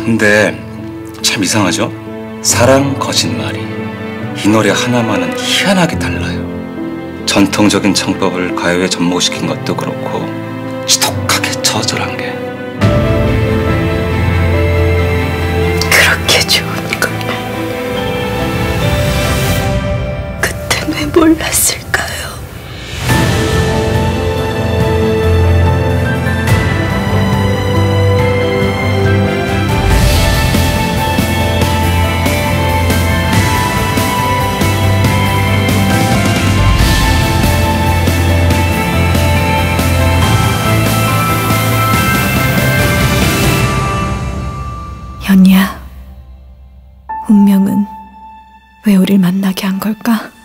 근데 참 이상하죠? 사랑 거짓말이 이 노래 하나만은 희한하게 달라요. 전통적인 창법을 가요에 접목시킨 것도 그렇고 지독하게 처절한 게. 그렇게 좋은 걸 그땐 왜 몰랐을까요? 연희야, 운명은 왜 우릴 만나게 한 걸까?